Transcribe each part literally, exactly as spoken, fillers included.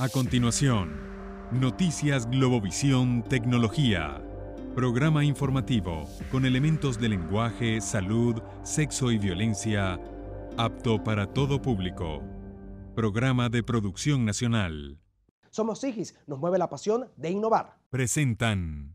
A continuación, Noticias Globovisión Tecnología. Programa informativo con elementos de lenguaje, salud, sexo y violencia, apto para todo público. Programa de producción nacional. Somos Sigis, nos mueve la pasión de innovar. Presentan.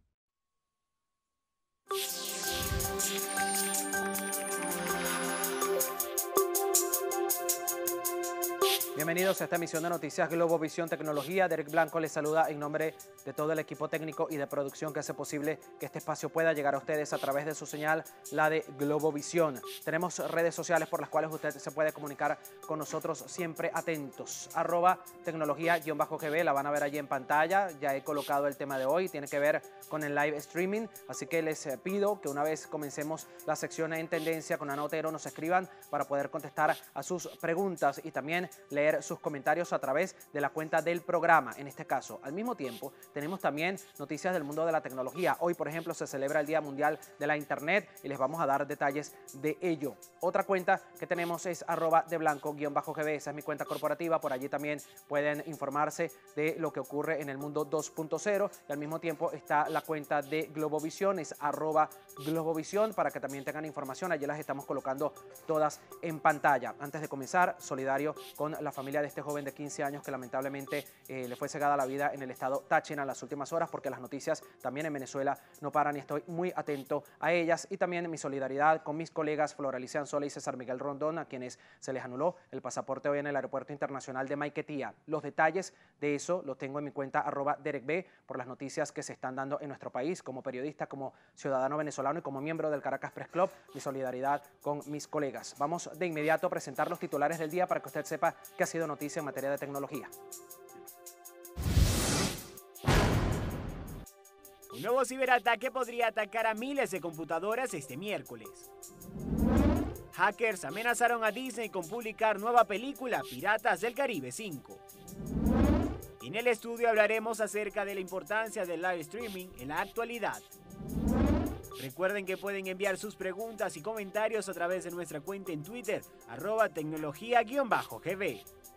Bienvenidos a esta emisión de Noticias Globovisión Tecnología. Derek Blanco les saluda en nombre de todo el equipo técnico y de producción que hace posible que este espacio pueda llegar a ustedes a través de su señal, la de Globovisión. Tenemos redes sociales por las cuales usted se puede comunicar con nosotros siempre atentos. Arroba tecnología-gb, la van a ver allí en pantalla. Ya he colocado el tema de hoy, tiene que ver con el live streaming, así que les pido que una vez comencemos la sección en tendencia con Ana Otero nos escriban para poder contestar a sus preguntas y también leer sus comentarios a través de la cuenta del programa, en este caso. Al mismo tiempo, tenemos también noticias del mundo de la tecnología. Hoy, por ejemplo, se celebra el Día Mundial de la Internet y les vamos a dar detalles de ello. Otra cuenta que tenemos es arroba de blanco-gb, esa es mi cuenta corporativa. Por allí también pueden informarse de lo que ocurre en el mundo dos punto cero y al mismo tiempo está la cuenta de Globovisión, es arroba Globovisión, para que también tengan información. Allí las estamos colocando todas en pantalla. Antes de comenzar, solidario con la familia de este joven de quince años que lamentablemente eh, le fue cegada la vida en el estado Táchira en las últimas horas, porque las noticias también en Venezuela no paran y estoy muy atento a ellas. Y también mi solidaridad con mis colegas Flor Alicia Anzola y César Miguel Rondón, a quienes se les anuló el pasaporte hoy en el aeropuerto internacional de Maiquetía. Los detalles de eso los tengo en mi cuenta arroba DerekB por las noticias que se están dando en nuestro país. Como periodista, como ciudadano venezolano y como miembro del Caracas Press Club, mi solidaridad con mis colegas. Vamos de inmediato a presentar los titulares del día para que usted sepa qué ha sido noticia en materia de tecnología. Un nuevo ciberataque podría atacar a miles de computadoras este miércoles. Hackers amenazaron a Disney con publicar nueva película Piratas del Caribe cinco. En el estudio hablaremos acerca de la importancia del live streaming en la actualidad. Recuerden que pueden enviar sus preguntas y comentarios a través de nuestra cuenta en Twitter, arroba tecnología-gb.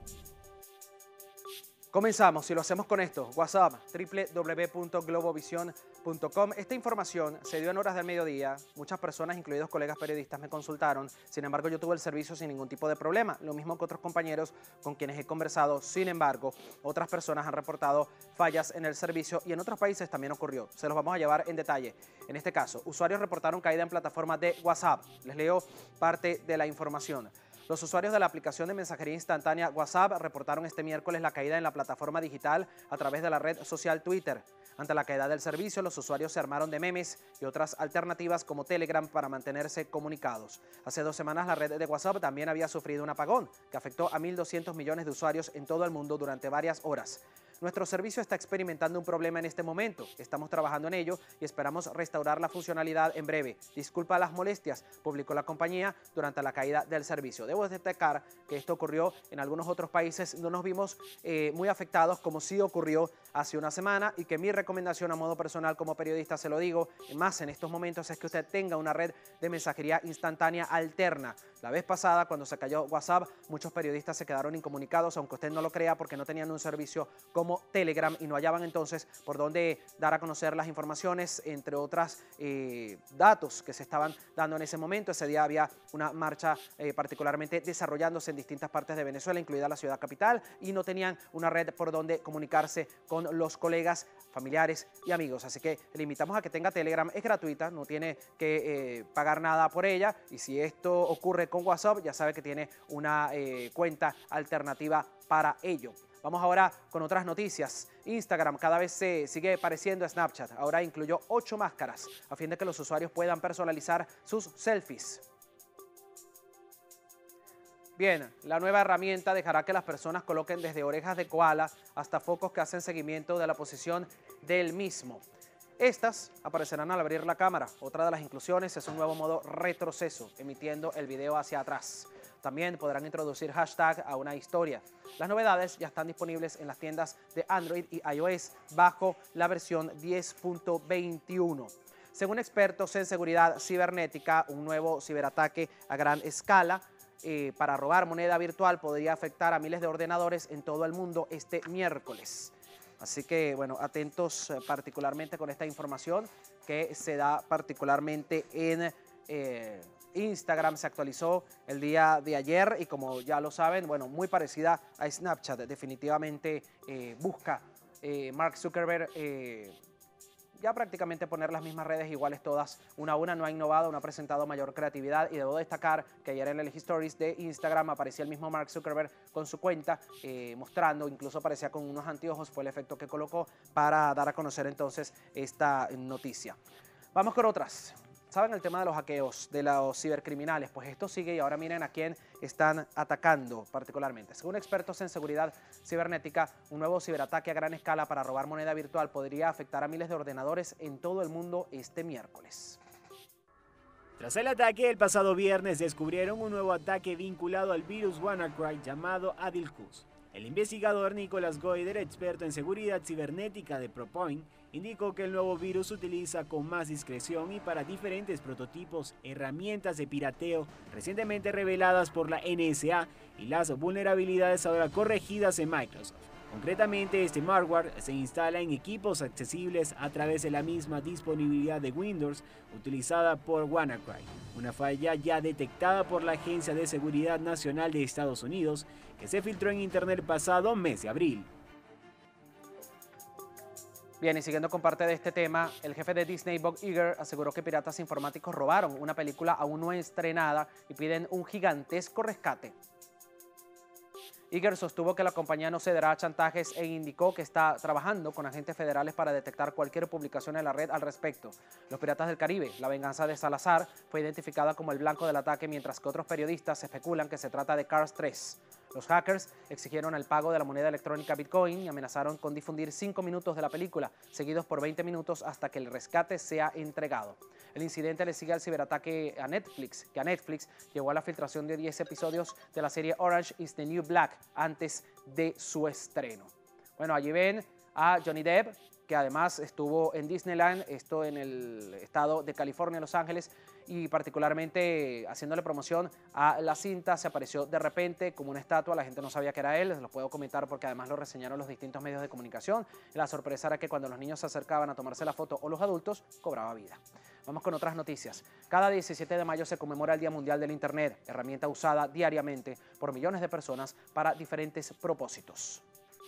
Comenzamos y lo hacemos con esto. WhatsApp, doble u doble u doble u punto globovision punto com. Esta información se dio en horas del mediodía. Muchas personas, incluidos colegas periodistas, me consultaron. Sin embargo, yo tuve el servicio sin ningún tipo de problema. Lo mismo que otros compañeros con quienes he conversado. Sin embargo, otras personas han reportado fallas en el servicio y en otros países también ocurrió. Se los vamos a llevar en detalle. En este caso, usuarios reportaron caída en plataformas de WhatsApp. Les leo parte de la información. Los usuarios de la aplicación de mensajería instantánea WhatsApp reportaron este miércoles la caída en la plataforma digital a través de la red social Twitter. Ante la caída del servicio, los usuarios se armaron de memes y otras alternativas como Telegram para mantenerse comunicados. Hace dos semanas la red de WhatsApp también había sufrido un apagón que afectó a mil doscientos millones de usuarios en todo el mundo durante varias horas. Nuestro servicio está experimentando un problema en este momento. Estamos trabajando en ello y esperamos restaurar la funcionalidad en breve. Disculpa las molestias, publicó la compañía durante la caída del servicio. Debo destacar que esto ocurrió en algunos otros países. No nos vimos eh, muy afectados como sí ocurrió hace una semana y que mi recomendación a modo personal como periodista, se lo digo, más en estos momentos, es que usted tenga una red de mensajería instantánea alterna. La vez pasada, cuando se cayó WhatsApp, muchos periodistas se quedaron incomunicados, aunque usted no lo crea, porque no tenían un servicio como Telegram y no hallaban entonces por dónde dar a conocer las informaciones, entre otros eh, datos que se estaban dando en ese momento. Ese día había una marcha eh, particularmente desarrollándose en distintas partes de Venezuela, incluida la ciudad capital, y no tenían una red por donde comunicarse con los colegas, familiares y amigos. Así que le invitamos a que tenga Telegram, es gratuita, no tiene que eh, pagar nada por ella, y si esto ocurre con WhatsApp, ya sabe que tiene una eh, cuenta alternativa para ello. Vamos ahora con otras noticias. Instagram cada vez se sigue pareciendo a Snapchat. Ahora incluyó ocho máscaras a fin de que los usuarios puedan personalizar sus selfies. Bien, la nueva herramienta dejará que las personas coloquen desde orejas de koala hasta focos que hacen seguimiento de la posición del mismo. Estas aparecerán al abrir la cámara. Otra de las inclusiones es un nuevo modo retroceso, emitiendo el video hacia atrás. También podrán introducir hashtag a una historia. Las novedades ya están disponibles en las tiendas de Android y iOS bajo la versión diez punto veintiuno. Según expertos en seguridad cibernética, un nuevo ciberataque a gran escala eh, para robar moneda virtual podría afectar a miles de ordenadores en todo el mundo este miércoles. Así que, bueno, atentos eh, particularmente con esta información que se da particularmente en eh, Instagram. Se actualizó el día de ayer y, como ya lo saben, bueno, muy parecida a Snapchat. Definitivamente eh, busca eh, Mark Zuckerberg eh, ya prácticamente poner las mismas redes iguales todas, una a una. No ha innovado, no ha presentado mayor creatividad, y debo destacar que ayer en el Stories de Instagram aparecía el mismo Mark Zuckerberg con su cuenta eh, mostrando, incluso aparecía con unos anteojos, fue el efecto que colocó para dar a conocer entonces esta noticia. Vamos con otras. ¿Saben el tema de los hackeos, de los cibercriminales? Pues esto sigue, y ahora miren a quién están atacando particularmente. Según expertos en seguridad cibernética, un nuevo ciberataque a gran escala para robar moneda virtual podría afectar a miles de ordenadores en todo el mundo este miércoles. Tras el ataque, el pasado viernes descubrieron un nuevo ataque vinculado al virus WannaCry llamado Adilcus. El investigador Nicholas Goider, experto en seguridad cibernética de Propoint, indicó que el nuevo virus se utiliza con más discreción y para diferentes prototipos, herramientas de pirateo recientemente reveladas por la N S A y las vulnerabilidades ahora corregidas en Microsoft. Concretamente, este malware se instala en equipos accesibles a través de la misma disponibilidad de Windows utilizada por WannaCry, una falla ya detectada por la Agencia de Seguridad Nacional de Estados Unidos, que se filtró en internet pasado mes de abril. Bien, y siguiendo con parte de este tema, el jefe de Disney, Bob Iger, aseguró que piratas informáticos robaron una película aún no estrenada y piden un gigantesco rescate. Iger sostuvo que la compañía no cederá a chantajes e indicó que está trabajando con agentes federales para detectar cualquier publicación en la red al respecto. Los Piratas del Caribe, la venganza de Salazar, fue identificada como el blanco del ataque, mientras que otros periodistas especulan que se trata de Cars tres. Los hackers exigieron el pago de la moneda electrónica Bitcoin y amenazaron con difundir cinco minutos de la película, seguidos por veinte minutos hasta que el rescate sea entregado. El incidente le sigue al ciberataque a Netflix, que a Netflix llevó a la filtración de diez episodios de la serie Orange is the New Black antes de su estreno. Bueno, allí ven a Johnny Depp, que además estuvo en Disneyland, esto en el estado de California, Los Ángeles, y particularmente haciéndole promoción a la cinta. Se apareció de repente como una estatua, la gente no sabía que era él, les lo puedo comentar porque además lo reseñaron los distintos medios de comunicación. La sorpresa era que cuando los niños se acercaban a tomarse la foto, o los adultos, cobraba vida. Vamos con otras noticias. Cada diecisiete de mayo se conmemora el Día Mundial del Internet, herramienta usada diariamente por millones de personas para diferentes propósitos.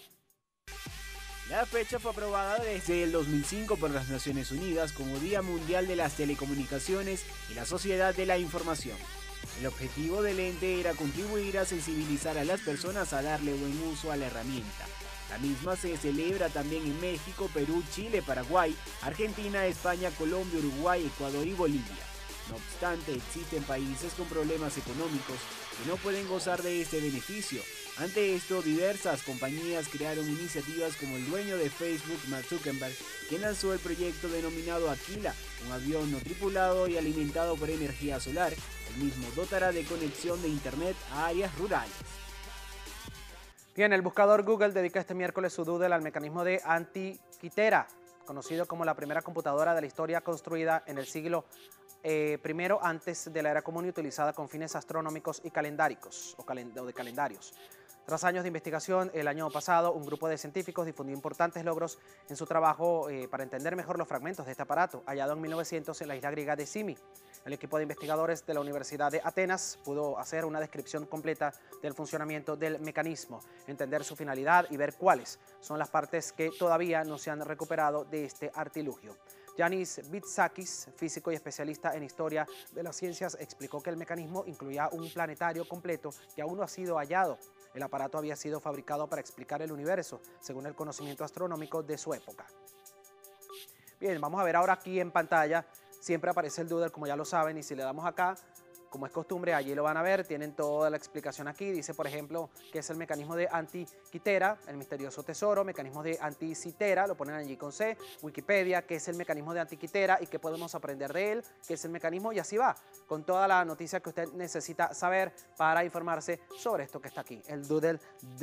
La fecha fue aprobada desde el dos mil cinco por las Naciones Unidas como Día Mundial de las Telecomunicaciones y la Sociedad de la Información. El objetivo del ente era contribuir a sensibilizar a las personas a darle buen uso a la herramienta. La misma se celebra también en México, Perú, Chile, Paraguay, Argentina, España, Colombia, Uruguay, Ecuador y Bolivia. No obstante, existen países con problemas económicos que no pueden gozar de este beneficio. Ante esto, diversas compañías crearon iniciativas como el dueño de Facebook, Mark Zuckerberg, quien lanzó el proyecto denominado Aquila, un avión no tripulado y alimentado por energía solar. El mismo dotará de conexión de internet a áreas rurales. Bien, el buscador Google dedica este miércoles su doodle al mecanismo de Antikythera, conocido como la primera computadora de la historia construida en el siglo eh, primero antes de la era común y utilizada con fines astronómicos y calendáricos o, calen o de calendarios. Tras años de investigación, el año pasado un grupo de científicos difundió importantes logros en su trabajo eh, para entender mejor los fragmentos de este aparato, hallado en mil novecientos en la isla griega de Simi. El equipo de investigadores de la Universidad de Atenas pudo hacer una descripción completa del funcionamiento del mecanismo, entender su finalidad y ver cuáles son las partes que todavía no se han recuperado de este artilugio. Yanis Bitsakis, físico y especialista en historia de las ciencias, explicó que el mecanismo incluía un planetario completo que aún no ha sido hallado. El aparato había sido fabricado para explicar el universo, según el conocimiento astronómico de su época. Bien, vamos a ver ahora aquí en pantalla. Siempre aparece el doodle, como ya lo saben, y si le damos acá, como es costumbre, allí lo van a ver, tienen toda la explicación aquí. Dice, por ejemplo, que es el mecanismo de Antikythera, el misterioso tesoro, mecanismo de Anticythera, lo ponen allí con C, Wikipedia, que es el mecanismo de Antikythera y qué podemos aprender de él, que es el mecanismo, y así va, con toda la noticia que usted necesita saber para informarse sobre esto que está aquí, el doodle de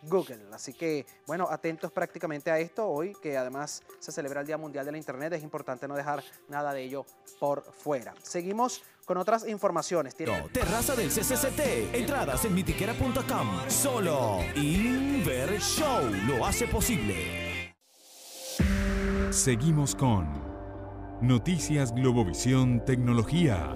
Google. Así que, bueno, atentos prácticamente a esto hoy, que además se celebra el Día Mundial de la Internet. Es importante no dejar nada de ello por fuera. Seguimos con otras informaciones. Tiene... Terraza del C C C T. Entradas en mitiquera punto com. Solo Inver Show lo hace posible. Seguimos con Noticias Globovisión Tecnología.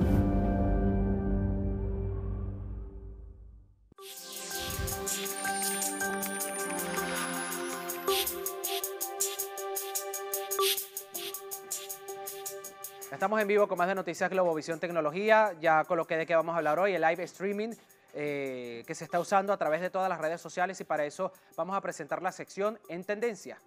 Estamos en vivo con más de Noticias Globovisión Tecnología. Ya coloqué de qué vamos a hablar hoy, el live streaming eh, que se está usando a través de todas las redes sociales, y para eso vamos a presentar la sección En Tendencia.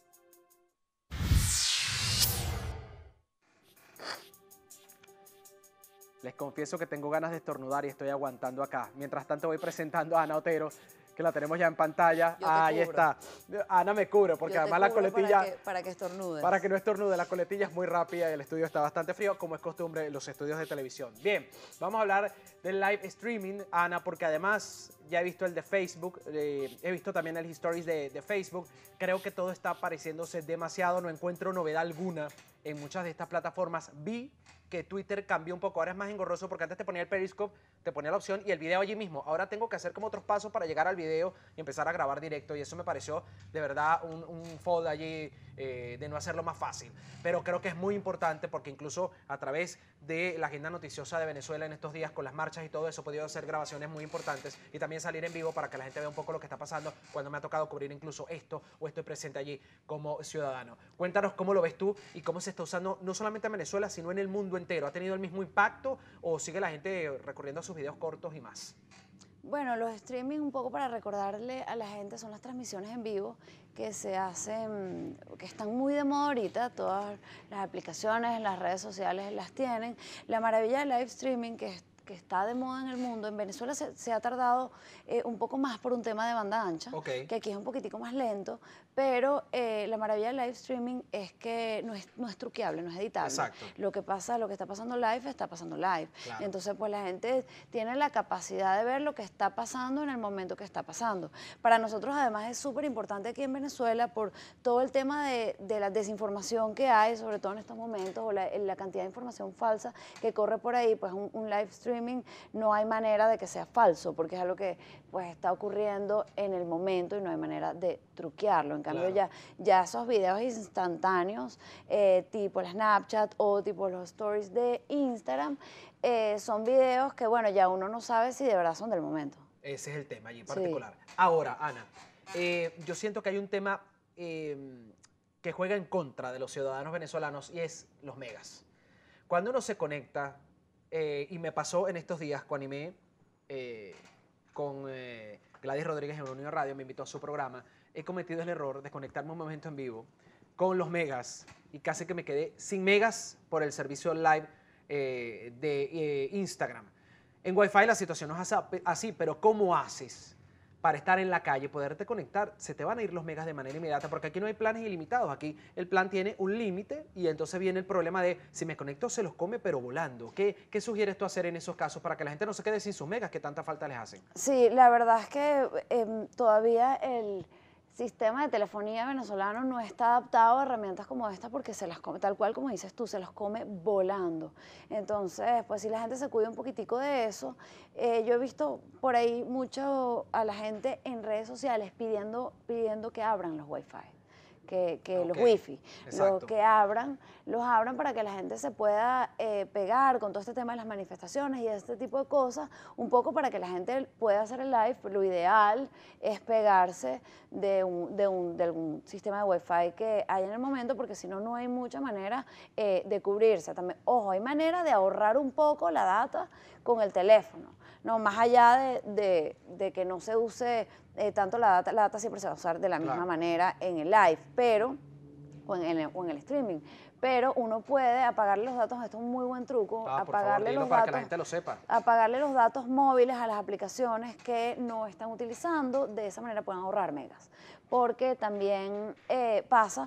Les confieso que tengo ganas de estornudar y estoy aguantando acá. Mientras tanto voy presentando a Ana Otero, que la tenemos ya en pantalla. Ahí está. Ana me cubre, porque además la coletilla... Para que, para que estornude. Para que no estornude, la coletilla es muy rápida y el estudio está bastante frío, como es costumbre en los estudios de televisión. Bien, vamos a hablar del live streaming, Ana, porque además ya he visto el de Facebook, eh, he visto también el Stories de, de Facebook. Creo que todo está pareciéndose demasiado, no encuentro novedad alguna en muchas de estas plataformas. Vi que Twitter cambió un poco, ahora es más engorroso porque antes te ponía el Periscope, te ponía la opción y el video allí mismo. Ahora tengo que hacer como otros pasos para llegar al video y empezar a grabar directo, y eso me pareció de verdad un, un fold allí eh, de no hacerlo más fácil. Pero creo que es muy importante porque incluso a través de la agenda noticiosa de Venezuela en estos días con las marchas y todo eso he podido hacer grabaciones muy importantes y también salir en vivo para que la gente vea un poco lo que está pasando cuando me ha tocado cubrir incluso esto o estoy presente allí como ciudadano. Cuéntanos cómo lo ves tú y cómo se está usando no solamente en Venezuela sino en el mundo entero. ¿Ha tenido el mismo impacto o sigue la gente recurriendo a sus videos cortos y más? Bueno, los streaming, un poco para recordarle a la gente, son las transmisiones en vivo que se hacen, que están muy de moda ahorita. Todas las aplicaciones, las redes sociales las tienen. La maravilla del live streaming, que es que está de moda en el mundo, en Venezuela se, se ha tardado eh, un poco más por un tema de banda ancha, okay, que aquí es un poquitico más lento, pero eh, la maravilla del live streaming es que no es, no es truqueable, no es editable. Exacto. Lo que pasa, lo que está pasando live, está pasando live. Claro. Entonces, pues la gente tiene la capacidad de ver lo que está pasando en el momento que está pasando. Para nosotros, además, es súper importante aquí en Venezuela por todo el tema de, de la desinformación que hay, sobre todo en estos momentos, o la, la cantidad de información falsa que corre por ahí. Pues un, un live streaming no hay manera de que sea falso, porque es algo que pues está ocurriendo en el momento y no hay manera de truquearlo. En cambio, claro, ya, ya esos videos instantáneos, eh, tipo el Snapchat o tipo los stories de Instagram, eh, son videos que, bueno, ya uno no sabe si de verdad son del momento. Ese es el tema allí en particular. Sí. Ahora, Ana, eh, yo siento que hay un tema eh, que juega en contra de los ciudadanos venezolanos y es los megas. Cuando uno se conecta, Eh, y me pasó en estos días cuando animé eh, con eh, Gladys Rodríguez en Unión Radio, me invitó a su programa, he cometido el error de conectarme un momento en vivo con los megas y casi que me quedé sin megas por el servicio live eh, de eh, Instagram. En Wi-Fi la situación no es así, pero ¿cómo haces para estar en la calle, poderte conectar? Se te van a ir los megas de manera inmediata, porque aquí no hay planes ilimitados, aquí el plan tiene un límite y entonces viene el problema de si me conecto se los come pero volando. ¿Qué, qué sugieres tú hacer en esos casos para que la gente no se quede sin sus megas que tanta falta les hacen? Sí, la verdad es que eh, todavía el sistema de telefonía venezolano no está adaptado a herramientas como esta porque se las come, tal cual como dices tú, se las come volando. Entonces, pues si la gente se cuida un poquitico de eso, eh, yo he visto por ahí mucho a la gente en redes sociales pidiendo, pidiendo que abran los Wi-Fi. Que, que okay, los wifi, exacto, los que abran, los abran para que la gente se pueda eh, pegar con todo este tema de las manifestaciones y este tipo de cosas, un poco para que la gente pueda hacer el live. Lo ideal es pegarse de, un, de, un, de algún sistema de wifi que hay en el momento, porque si no, no hay mucha manera eh, de cubrirse. También, ojo, hay manera de ahorrar un poco la data con el teléfono, no, más allá de, de, de que no se use eh, tanto la data, la data siempre se va a usar de la misma claro, manera en el live, pero, o en el, o en el streaming, pero uno puede apagarle los datos. Esto es un muy buen truco, ah, apagarle favor, los para datos, que la gente lo sepa. apagarle los datos móviles a las aplicaciones que no están utilizando, de esa manera pueden ahorrar megas, porque también eh, pasa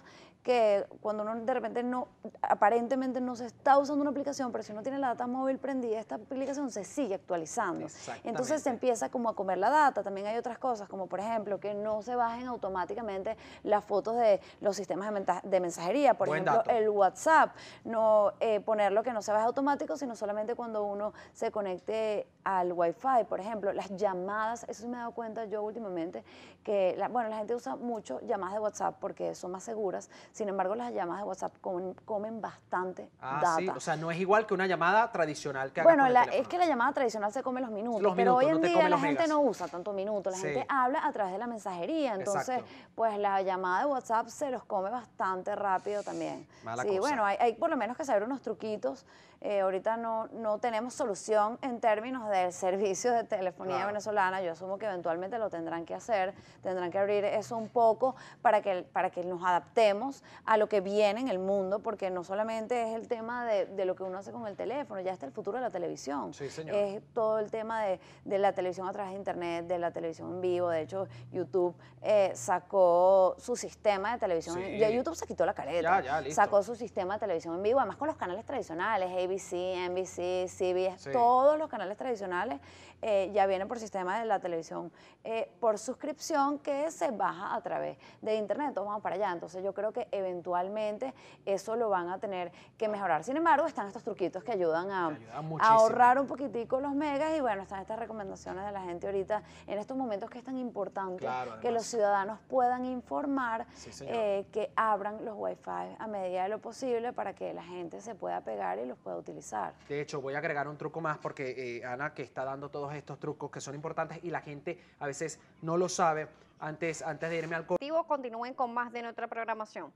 que cuando uno de repente no, aparentemente no se está usando una aplicación, pero si uno tiene la data móvil prendida, esta aplicación se sigue actualizando. Entonces se empieza como a comer la data. También hay otras cosas, como por ejemplo, que no se bajen automáticamente las fotos de los sistemas de, de mensajería, por Buen ejemplo, dato. el WhatsApp, no eh, ponerlo que no se baje automático, sino solamente cuando uno se conecte al Wi-Fi, por ejemplo, las llamadas, eso sí me he dado cuenta yo últimamente, que, la, bueno, la gente usa mucho llamadas de WhatsApp porque son más seguras, sin embargo, las llamadas de WhatsApp comen, comen bastante Ah, data. sí, o sea, no es igual que una llamada tradicional que hagas Bueno, con el la, teléfono. es que la llamada tradicional se come los minutos, Los pero minutos, hoy no en te día come la los gente megas. no usa tanto minutos, la Sí. gente habla a través de la mensajería, entonces, Exacto. pues la llamada de WhatsApp se los come bastante rápido también. Mala sí, cosa. bueno, hay, hay por lo menos que saber unos truquitos. Eh, ahorita no, no tenemos solución en términos del servicio de telefonía Claro. venezolana. Yo asumo que eventualmente lo tendrán que hacer, tendrán que abrir eso un poco para que, para que nos adaptemos a lo que viene en el mundo, porque no solamente es el tema de, de lo que uno hace con el teléfono, ya está el futuro de la televisión. Sí, señor. Es todo el tema de, de la televisión a través de internet, de la televisión en vivo. De hecho, YouTube eh, sacó su sistema de televisión. Sí. Ya YouTube se quitó la careta. Ya, ya, listo. Sacó su sistema de televisión en vivo, además con los canales tradicionales, A B C, N B C, C B S, Sí. todos los canales tradicionales eh, ya vienen por sistema de la televisión eh, por suscripción que se baja a través de internet. Todos vamos para allá. Entonces yo creo que eventualmente eso lo van a tener que mejorar. Sin embargo, están estos truquitos que ayudan a, Que ayudan a muchísimo. ahorrar un poquitico los megas, y bueno, están estas recomendaciones de la gente ahorita en estos momentos que es tan importante Claro, que además. los ciudadanos puedan informar, Sí, señor. eh, que abran los Wi-Fi a medida de lo posible para que la gente se pueda pegar y los pueda utilizar. De hecho, voy a agregar un truco más porque eh, Ana que está dando todos estos trucos que son importantes y la gente a veces no lo sabe. Antes, antes de irme al corte. Continúen con más de nuestra programación.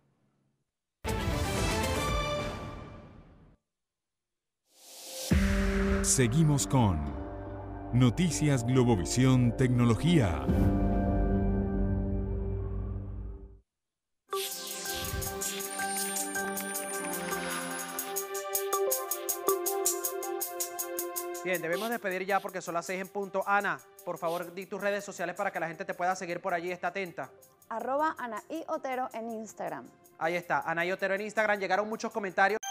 Seguimos con Noticias Globovisión Tecnología. Bien, debemos despedir ya porque son las seis en punto. Ana, por favor, di tus redes sociales para que la gente te pueda seguir por allí, está atenta. Arroba Anaí Otero en Instagram. Ahí está, Anaí Otero en Instagram. Llegaron muchos comentarios.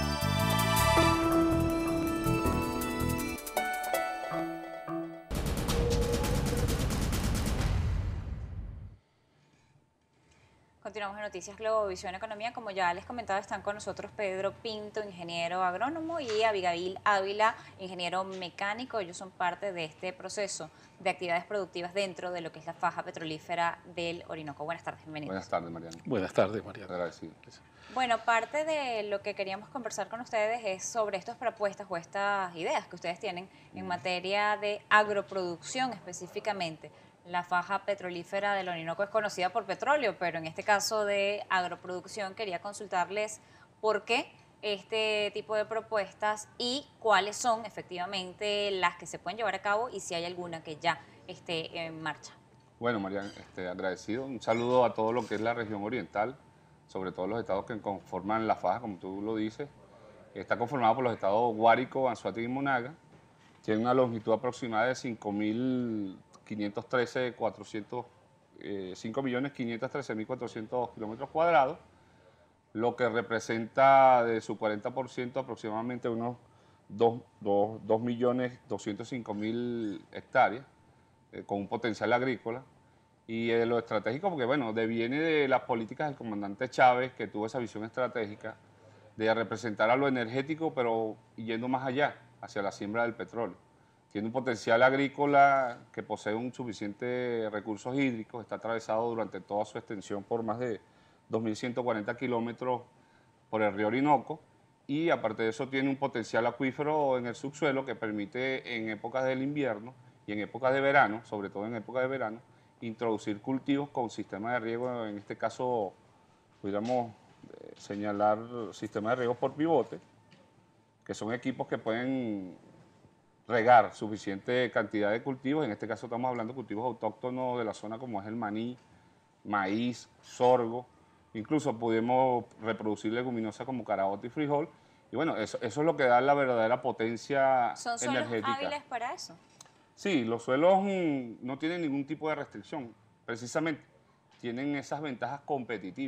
Continuamos en Noticias Globovisión Economía. Como ya les comentaba, están con nosotros Pedro Pinto, ingeniero agrónomo, y Abigail Ávila, ingeniero mecánico. Ellos son parte de este proceso de actividades productivas dentro de lo que es la faja petrolífera del Orinoco. Buenas tardes, bienvenidos. Buenas tardes, Mariana. Buenas tardes, Mariana. Agradecido. Bueno, parte de lo que queríamos conversar con ustedes es sobre estas propuestas o estas ideas que ustedes tienen en materia de agroproducción específicamente. La faja petrolífera del Orinoco es conocida por petróleo, pero en este caso de agroproducción quería consultarles por qué este tipo de propuestas y cuáles son efectivamente las que se pueden llevar a cabo y si hay alguna que ya esté en marcha. Bueno, Mariana, este, agradecido. Un saludo a todo lo que es la región oriental, sobre todo los estados que conforman la faja, como tú lo dices. Está conformado por los estados Guárico, Anzoátegui y Monaga. Tiene una longitud aproximada de cinco mil quinientos trece, cuatrocientos, eh, cinco millones quinientos trece mil cuatrocientos kilómetros cuadrados, lo que representa de su cuarenta por ciento aproximadamente unos dos millones doscientos cinco mil hectáreas, eh, con un potencial agrícola. Y de lo estratégico, porque bueno, deviene de las políticas del comandante Chávez, que tuvo esa visión estratégica de representar a lo energético, pero yendo más allá, hacia la siembra del petróleo. Tiene un potencial agrícola que posee un suficiente recursos hídricos, está atravesado durante toda su extensión por más de dos mil ciento cuarenta kilómetros por el río Orinoco, y aparte de eso tiene un potencial acuífero en el subsuelo que permite en épocas del invierno y en épocas de verano, sobre todo en épocas de verano, introducir cultivos con sistemas de riego, en este caso pudiéramos eh, señalar sistemas de riego por pivote, que son equipos que pueden regar suficiente cantidad de cultivos. En este caso estamos hablando de cultivos autóctonos de la zona como es el maní, maíz, sorgo, incluso pudimos reproducir leguminosas como caraota y frijol, y bueno, eso, eso es lo que da la verdadera potencia ¿Son suelos energética. hábiles para eso? Sí, los suelos mm, no tienen ningún tipo de restricción, precisamente tienen esas ventajas competitivas,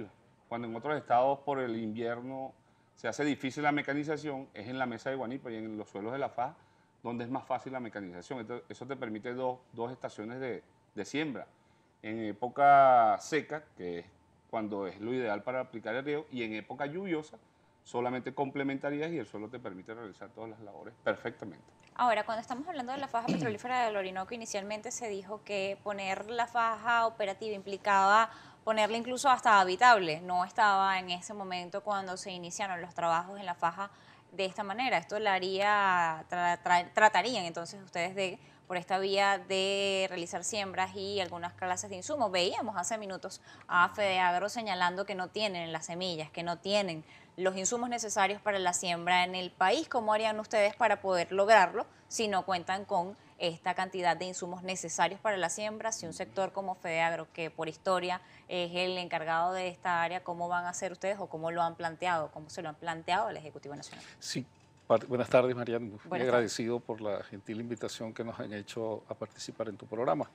cuando en otros estados por el invierno se hace difícil la mecanización, es en la mesa de Guanipa y en los suelos de la faja donde es más fácil la mecanización. Entonces, eso te permite dos, dos estaciones de, de siembra. En época seca, que es cuando es lo ideal para aplicar el riego, y en época lluviosa, solamente complementarías y el suelo te permite realizar todas las labores perfectamente. Ahora, cuando estamos hablando de la faja petrolífera del Orinoco, inicialmente se dijo que poner la faja operativa implicaba ponerla incluso hasta habitable. No estaba en ese momento cuando se iniciaron los trabajos en la faja de esta manera. Esto la haría, tra, tra, tratarían entonces ustedes de, por esta vía de realizar siembras y algunas clases de insumos. Veíamos hace minutos a FedeAgro señalando que no tienen las semillas, que no tienen los insumos necesarios para la siembra en el país. ¿Cómo harían ustedes para poder lograrlo si no cuentan con esta cantidad de insumos necesarios para la siembra? Si un sector como FedeAgro, que por historia es el encargado de esta área, ¿cómo van a hacer ustedes o cómo lo han planteado? ¿Cómo se lo han planteado al Ejecutivo Nacional? Sí, buenas tardes, Mariana. Muy buenas agradecido tardes. por la gentil invitación que nos han hecho a participar en tu programa.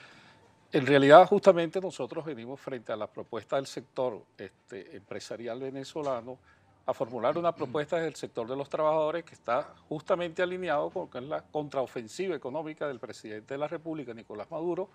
En realidad, justamente nosotros venimos frente a la propuesta del sector este, empresarial venezolano a formular una propuesta desde el sector de los trabajadores que está justamente alineado con la contraofensiva económica del presidente de la República, Nicolás Maduro,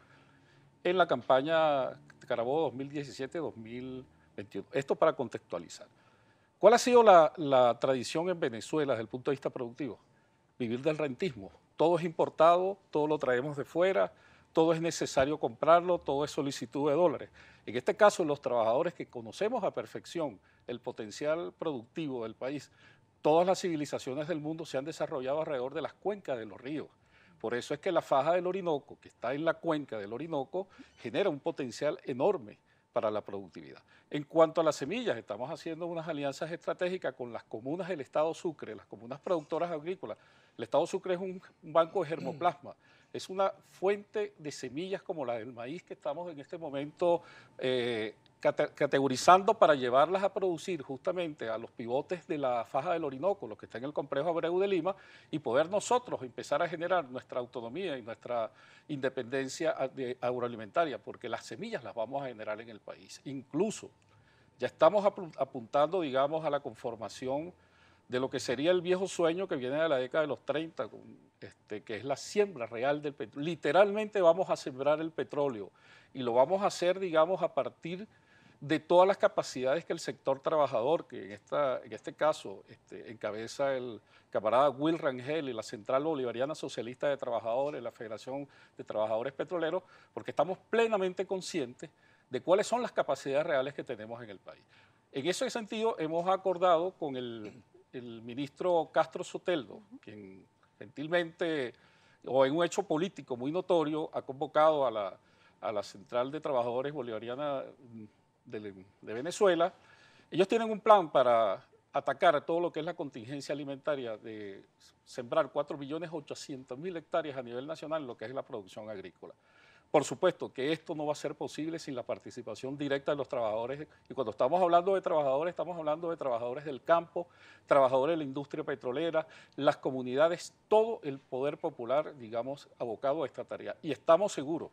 en la campaña Carabobo dos mil diecisiete dos mil veintiuno. Esto para contextualizar. ¿Cuál ha sido la, la tradición en Venezuela desde el punto de vista productivo? Vivir del rentismo. Todo es importado, todo lo traemos de fuera, todo es necesario comprarlo, todo es solicitud de dólares. En este caso, los trabajadores que conocemos a perfección el potencial productivo del país, todas las civilizaciones del mundo se han desarrollado alrededor de las cuencas de los ríos. Por eso es que la faja del Orinoco, que está en la cuenca del Orinoco, genera un potencial enorme para la productividad. En cuanto a las semillas, estamos haciendo unas alianzas estratégicas con las comunas del Estado Sucre, las comunas productoras agrícolas. El Estado Sucre es un, un banco de germoplasma, es una fuente de semillas como la del maíz que estamos en este momento eh, categorizando para llevarlas a producir justamente a los pivotes de la faja del Orinoco, los que están en el complejo Abreu de Lima, y poder nosotros empezar a generar nuestra autonomía y nuestra independencia agroalimentaria, porque las semillas las vamos a generar en el país. Incluso ya estamos apuntando, digamos, a la conformación de lo que sería el viejo sueño que viene de la década de los treinta, este, que es la siembra real del petróleo. Literalmente vamos a sembrar el petróleo y lo vamos a hacer, digamos, a partir de todas las capacidades que el sector trabajador, que en, esta, en este caso este, encabeza el camarada Will Rangel y la Central Bolivariana Socialista de Trabajadores, la Federación de Trabajadores Petroleros, porque estamos plenamente conscientes de cuáles son las capacidades reales que tenemos en el país. En ese sentido, hemos acordado con el, el ministro Castro Soteldo, quien gentilmente, o en un hecho político muy notorio, ha convocado a la, a la Central de Trabajadores Bolivariana de, de Venezuela. Ellos tienen un plan para atacar todo lo que es la contingencia alimentaria de sembrar cuatro millones ochocientas mil hectáreas a nivel nacional en lo que es la producción agrícola. Por supuesto que esto no va a ser posible sin la participación directa de los trabajadores, y cuando estamos hablando de trabajadores, estamos hablando de trabajadores del campo, trabajadores de la industria petrolera, las comunidades, todo el poder popular, digamos, abocado a esta tarea. Y estamos seguros,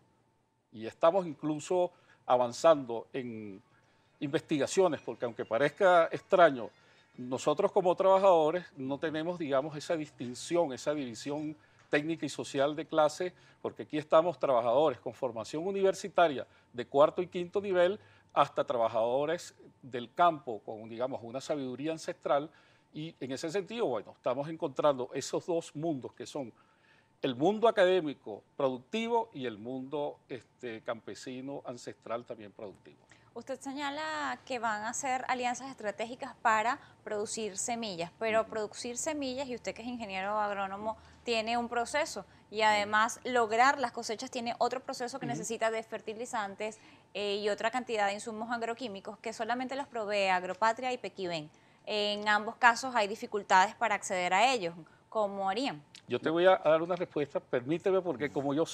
y estamos incluso avanzando en investigaciones, porque aunque parezca extraño, nosotros como trabajadores no tenemos, digamos, esa distinción, esa división técnica y social de clase, porque aquí estamos trabajadores con formación universitaria de cuarto y quinto nivel hasta trabajadores del campo con, digamos, una sabiduría ancestral, y en ese sentido, bueno, estamos encontrando esos dos mundos que son el mundo académico productivo y el mundo este, campesino ancestral también productivo. Usted señala que van a hacer alianzas estratégicas para producir semillas, pero uh-huh. producir semillas, y usted que es ingeniero agrónomo, tiene un proceso, y además lograr las cosechas tiene otro proceso que uh-huh. necesita de fertilizantes eh, y otra cantidad de insumos agroquímicos que solamente los provee Agropatria y Pequiven. En ambos casos hay dificultades para acceder a ellos. ¿Cómo harían? Yo te voy a dar una respuesta, permíteme, porque como yo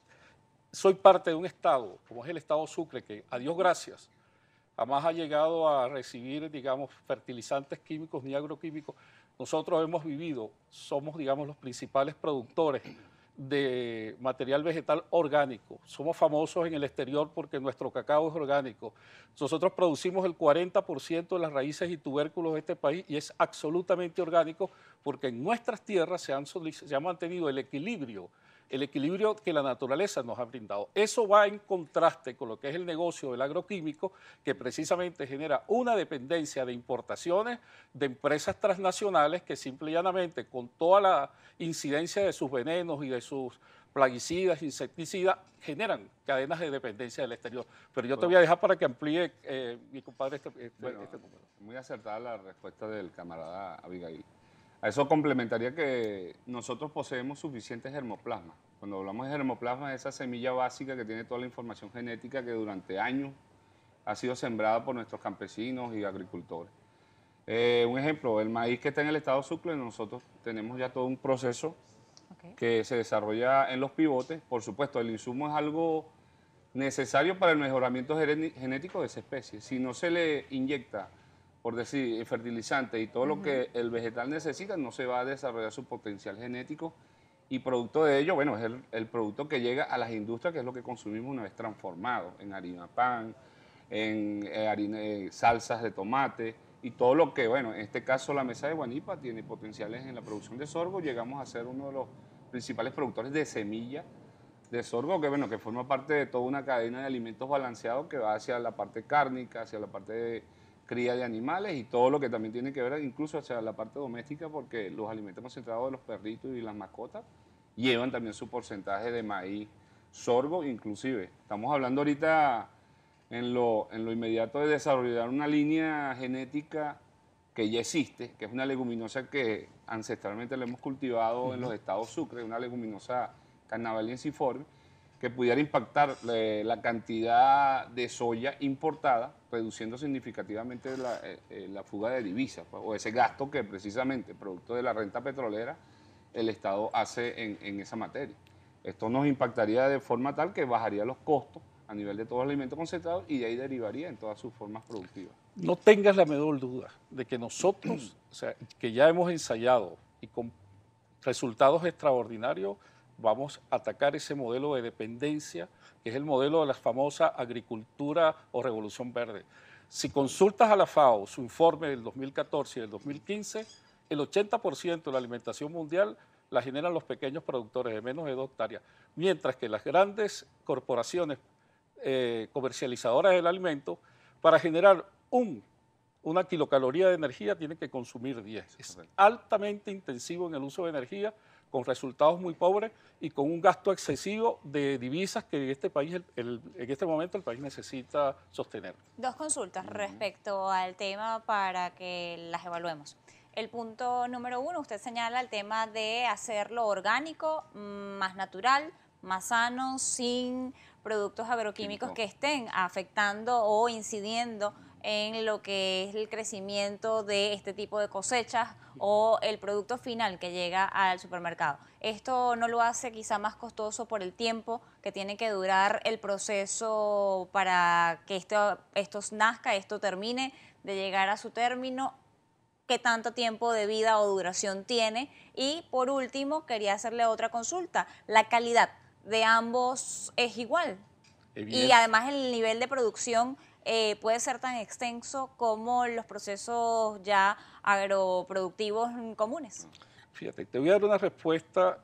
soy parte de un estado, como es el estado Sucre, que a Dios gracias, jamás ha llegado a recibir, digamos, fertilizantes químicos ni agroquímicos, nosotros hemos vivido, somos, digamos, los principales productores de material vegetal orgánico. Somos famosos en el exterior porque nuestro cacao es orgánico. Nosotros producimos el cuarenta por ciento de las raíces y tubérculos de este país y es absolutamente orgánico porque en nuestras tierras se, han, se ha mantenido el equilibrio, el equilibrio que la naturaleza nos ha brindado. Eso va en contraste con lo que es el negocio del agroquímico, que precisamente genera una dependencia de importaciones de empresas transnacionales que simple y llanamente, con toda la incidencia de sus venenos y de sus plaguicidas, insecticidas, generan cadenas de dependencia del exterior. Pero yo te voy a dejar para que amplíe eh, mi compadre este, este, bueno, este número. Muy acertada la respuesta del camarada Abigail. A eso complementaría que nosotros poseemos suficientes germoplasmas. Cuando hablamos de germoplasma, es esa semilla básica que tiene toda la información genética que durante años ha sido sembrada por nuestros campesinos y agricultores. Eh, un ejemplo, el maíz que está en el estado Sucre, nosotros tenemos ya todo un proceso okay. que se desarrolla en los pivotes. Por supuesto, el insumo es algo necesario para el mejoramiento genético de esa especie. Si no se le inyecta, por decir, fertilizante y todo uh-huh. lo que el vegetal necesita, no se va a desarrollar su potencial genético y producto de ello, bueno, es el, el producto que llega a las industrias, que es lo que consumimos una vez transformado en harina pan, en eh, harina, eh, salsas de tomate y todo lo que, bueno, en este caso la mesa de Guanipa tiene potenciales en la producción de sorgo, llegamos a ser uno de los principales productores de semilla de sorgo, que bueno, que forma parte de toda una cadena de alimentos balanceados que va hacia la parte cárnica, hacia la parte de cría de animales y todo lo que también tiene que ver incluso hacia la parte doméstica, porque los alimentos concentrados de los perritos y las mascotas llevan también su porcentaje de maíz, sorgo, inclusive. Estamos hablando ahorita en lo, en lo inmediato de desarrollar una línea genética que ya existe, que es una leguminosa que ancestralmente la hemos cultivado uh-huh. en los estados Sucre, una leguminosa carnavaliensiforme, que pudiera impactar eh, la cantidad de soya importada, reduciendo significativamente la, eh, la fuga de divisas, pues, o ese gasto que precisamente, producto de la renta petrolera, el Estado hace en, en esa materia. Esto nos impactaría de forma tal que bajaría los costos a nivel de todos los alimentos concentrados y de ahí derivaría en todas sus formas productivas. No tengas la menor duda de que nosotros, o sea, que ya hemos ensayado y con resultados extraordinarios, vamos a atacar ese modelo de dependencia, que es el modelo de la famosa agricultura o revolución verde. Si consultas a la FAO su informe del dos mil catorce y del dos mil quince, el ochenta por ciento de la alimentación mundial la generan los pequeños productores de menos de dos hectáreas, mientras que las grandes corporaciones eh, comercializadoras del alimento, para generar un, una kilocaloría de energía, tienen que consumir diez. Es altamente intensivo en el uso de energía, con resultados muy pobres y con un gasto excesivo de divisas que en este país, el, el, en este momento el país necesita sostener. Dos consultas respecto al tema para que las evaluemos. El punto número uno, usted señala el tema de hacerlo orgánico, más natural, más sano, sin productos agroquímicos que estén afectando o incidiendo en lo que es el crecimiento de este tipo de cosechas o el producto final que llega al supermercado. Esto no lo hace quizá más costoso por el tiempo que tiene que durar el proceso para que esto, esto nazca, esto termine de llegar a su término. ¿Qué tanto tiempo de vida o duración tiene? Y por último, quería hacerle otra consulta. ¿La calidad de ambos es igual? Y además el nivel de producción Eh, puede ser tan extenso como los procesos ya agroproductivos comunes. Fíjate, te voy a dar una respuesta.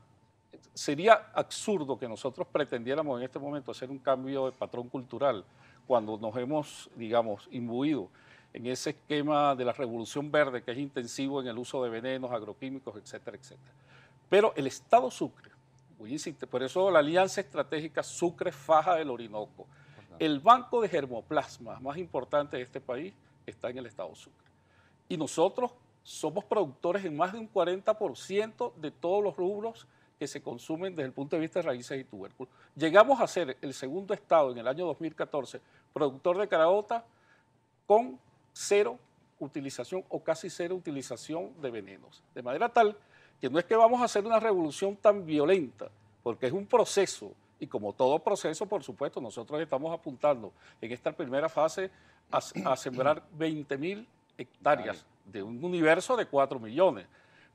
Sería absurdo que nosotros pretendiéramos en este momento hacer un cambio de patrón cultural cuando nos hemos, digamos, imbuido en ese esquema de la revolución verde que es intensivo en el uso de venenos, agroquímicos, etcétera, etcétera. Pero el Estado Sucre, voy a insistir, por eso la alianza estratégica Sucre-Faja del Orinoco, el banco de germoplasma más importante de este país está en el estado Sucre. Y nosotros somos productores en más de un cuarenta por ciento de todos los rubros que se consumen desde el punto de vista de raíces y tubérculos. Llegamos a ser el segundo estado en el año dos mil catorce productor de caraota con cero utilización o casi cero utilización de venenos. De manera tal que no es que vamos a hacer una revolución tan violenta, porque es un proceso. Y como todo proceso, por supuesto, nosotros estamos apuntando en esta primera fase a, a sembrar veinte mil hectáreas de un universo de cuatro millones.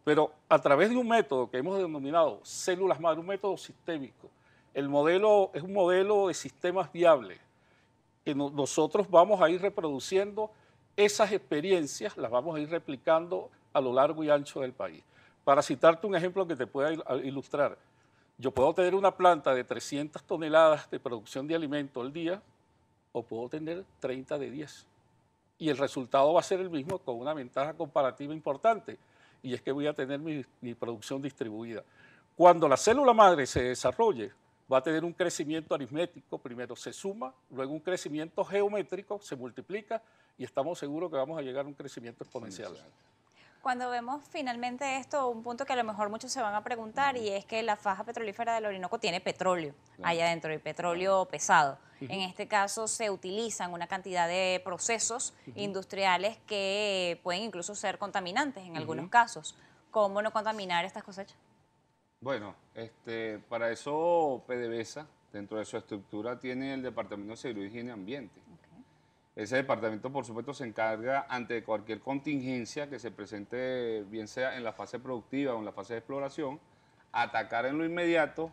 Pero a través de un método que hemos denominado células madre, un método sistémico, el modelo es un modelo de sistemas viables, que no, nosotros vamos a ir reproduciendo esas experiencias, las vamos a ir replicando a lo largo y ancho del país. Para citarte un ejemplo que te pueda ilustrar, yo puedo tener una planta de trescientas toneladas de producción de alimento al día o puedo tener treinta de diez. Y el resultado va a ser el mismo con una ventaja comparativa importante, y es que voy a tener mi, mi producción distribuida. Cuando la célula madre se desarrolle, va a tener un crecimiento aritmético, primero se suma, luego un crecimiento geométrico, se multiplica y estamos seguros que vamos a llegar a un crecimiento exponencial. Cuando vemos finalmente esto, un punto que a lo mejor muchos se van a preguntar, uh-huh. y es que la faja petrolífera del Orinoco tiene petróleo claro. allá adentro, y petróleo pesado. Uh-huh. En este caso se utilizan una cantidad de procesos uh-huh. industriales que pueden incluso ser contaminantes en uh-huh. algunos casos. ¿Cómo no contaminar estas cosechas? Bueno, este, para eso PDVSA, dentro de su estructura, tiene el Departamento de Seguridad, Higiene y Ambiente. Ese departamento, por supuesto, se encarga ante cualquier contingencia que se presente, bien sea en la fase productiva o en la fase de exploración, atacar en lo inmediato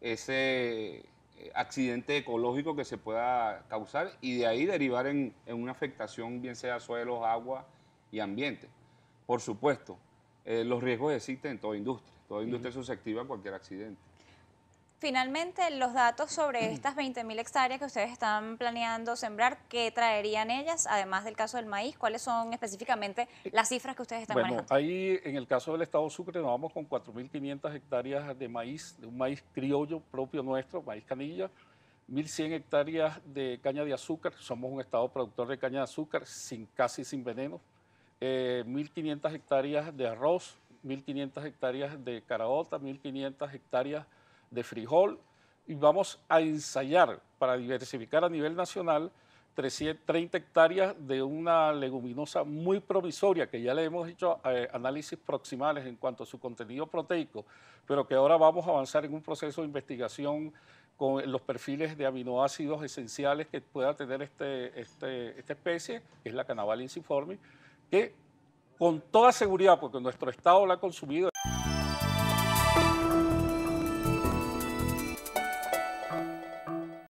ese accidente ecológico que se pueda causar y de ahí derivar en, en una afectación, bien sea suelos, agua y ambiente. Por supuesto, eh, los riesgos existen en toda industria. Toda industria es susceptible a cualquier accidente. Finalmente, los datos sobre estas veinte mil hectáreas que ustedes están planeando sembrar, ¿qué traerían ellas? Además del caso del maíz, ¿cuáles son específicamente las cifras que ustedes están bueno, manejando? Ahí en el caso del estado Sucre nos vamos con cuatro mil quinientas hectáreas de maíz, de un maíz criollo propio nuestro, maíz canilla, mil cien hectáreas de caña de azúcar, somos un estado productor de caña de azúcar sin, casi sin veneno, eh, mil quinientas hectáreas de arroz, mil quinientas hectáreas de caraota, mil quinientas hectáreas de frijol, y vamos a ensayar para diversificar a nivel nacional trescientas treinta hectáreas de una leguminosa muy provisoria, que ya le hemos hecho eh, análisis proximales en cuanto a su contenido proteico, pero que ahora vamos a avanzar en un proceso de investigación con los perfiles de aminoácidos esenciales que pueda tener este, este, esta especie, que es la Cannabalia inciformis, que con toda seguridad, porque nuestro estado la ha consumido.